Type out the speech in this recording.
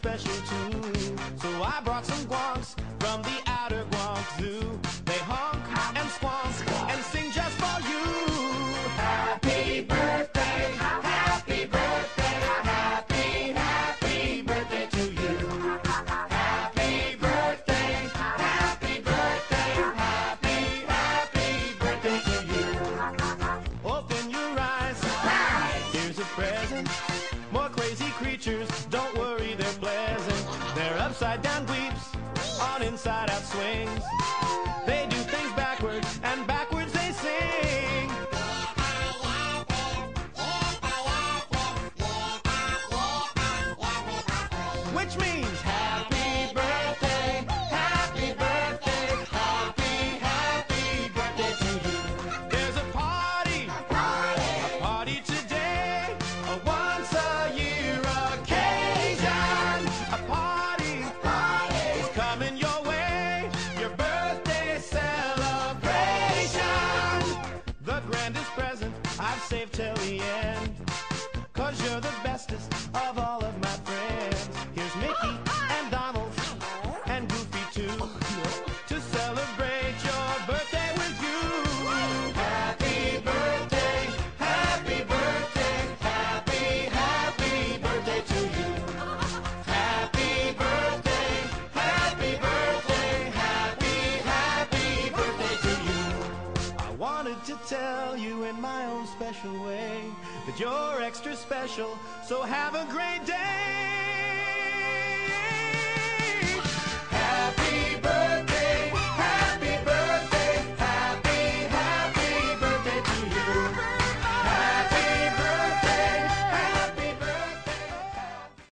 special too. So I brought some guanks from the outer Guam Zoo. They honk and squonk and sing just for you. Happy birthday, happy birthday, happy birthday to you. Happy birthday, happy birthday, happy birthday to you. Open your eyes, here's a present. More crazy creatures, don't worry, they're pleasant. They're upside down dweebs on inside out swings. They do things backwards, and backwards they sing. Which means happy birthday, happy birthday, happy birthday to you. There's a party today, a once a year occasion. A party is coming your way, your birthday celebration. The grandest present I've saved till the end, 'cause you're the bestest of all of my friends. Here's Mickey and Donald and Goofy too, to celebrate your birthday with you. Happy birthday, happy birthday, happy birthday to you. Happy birthday, happy birthday, happy birthday to you. I wanted to tell you in my own special way that you're extra special, so have a great day.